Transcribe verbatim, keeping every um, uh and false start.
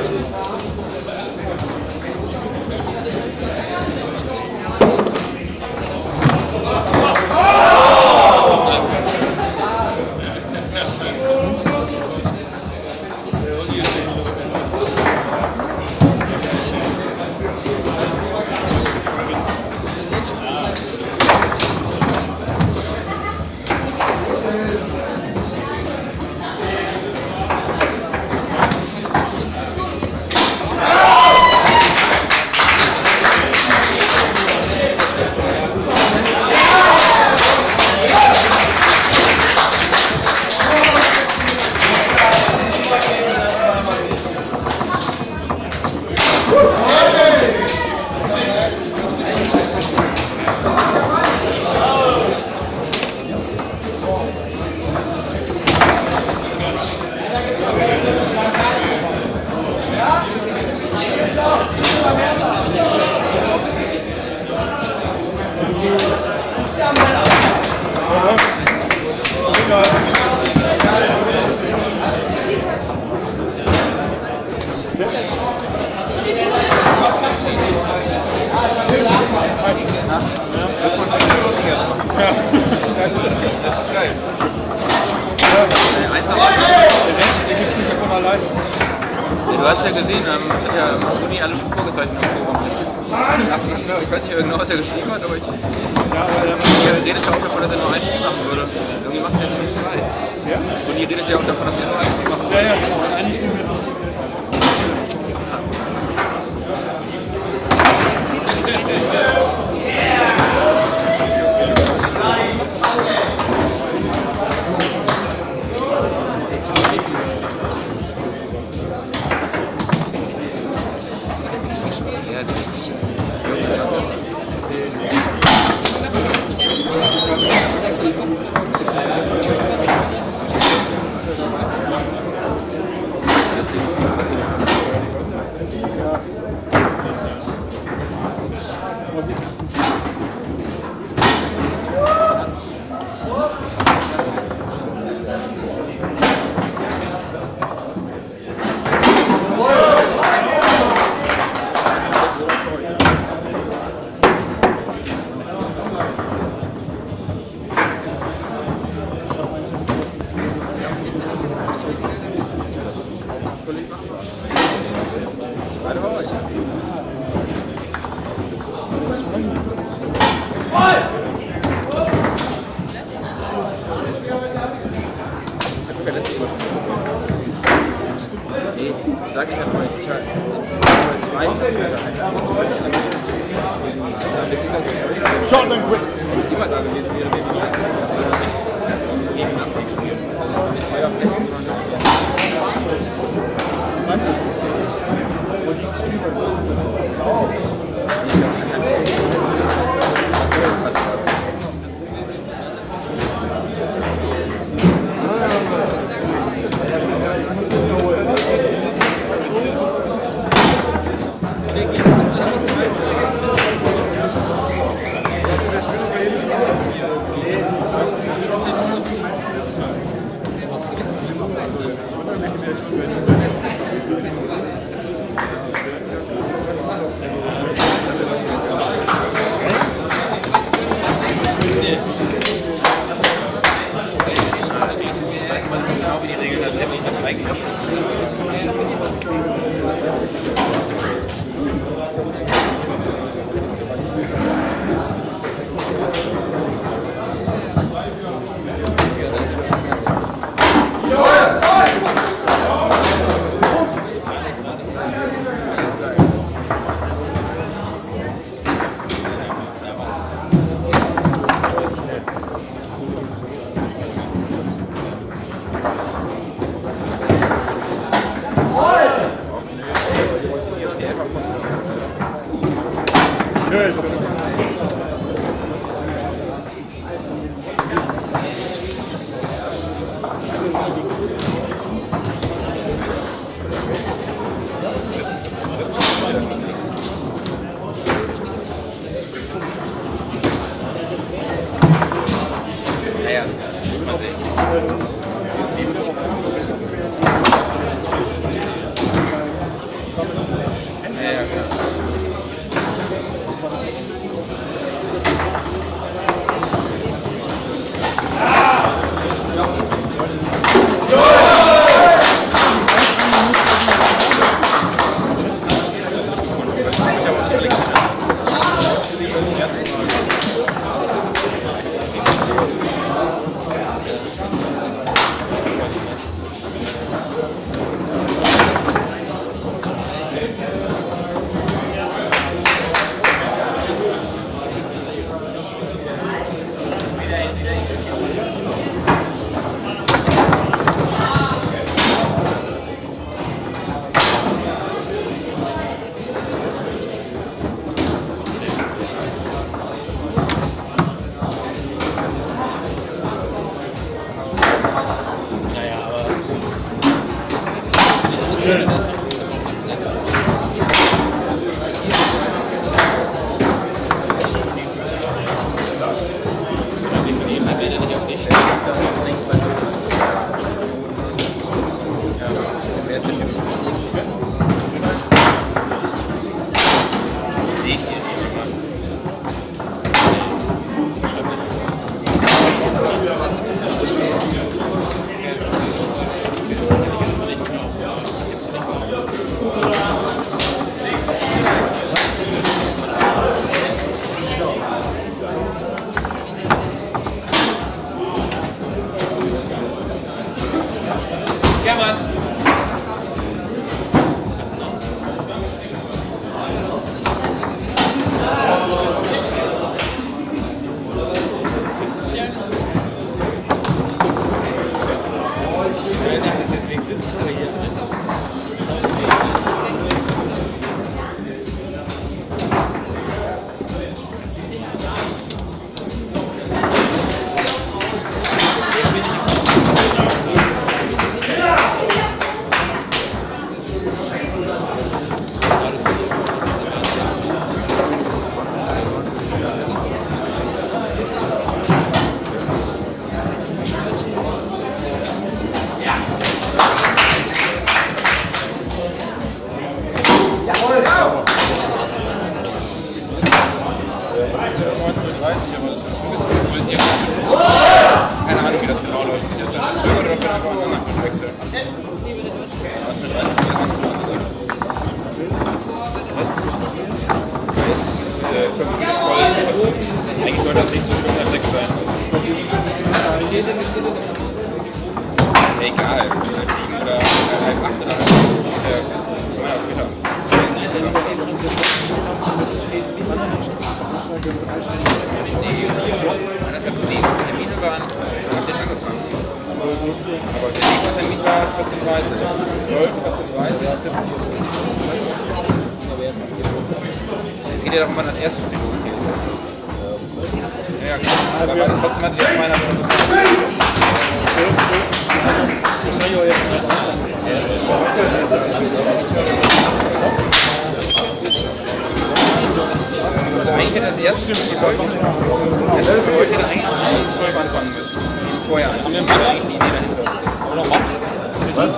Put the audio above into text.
Du hast ja gesehen, ähm, ich hatte ja Juni alle schon vorgezeichnet im Programm. Ich weiß nicht mehr genau, was er geschrieben hat, aber ich ja, aber er redet ja auch davon, dass er nur ein Spiel machen würde. Irgendwie macht er jetzt schon zwei. Ja? Und ihr redet ja auch davon, dass er nur ein Spiel machen würde. Ja, ja, genau. Ein Spiel mit. Sag ich ja vorhin, Short and quick. Immer da gewesen wäre, wenn wir gegen den Abstieg spielen. Ja, Mann! Deswegen sitze ich da hier. Keine Ahnung, wie das genau läuft. Das ist dann zwölf oder vielleicht einfach einen anderen Wechsel. Eigentlich sollte das nicht so fünf nach sechs sein. Ist ja egal. sieben oder halb acht oder halb. Ist ja kann man auch später. Nee, Termine waren, hab den angefangen. Aber der nächste Termin war vierzehn Uhr dreißig. zwölf, vierzehn Uhr dreißig. Es geht ja darum, wann das erste Spiel losgeht. Ja, klar. Aber trotzdem hatte der zweieinhalb Stunden Zeit. Wahrscheinlich auch jetzt eigentlich hätte das erste Spiel heute, das erste Spiel heute hätte eigentlich zwölf anfangen müssen. Vorher. Das wäre eigentlich die Idee dahinter.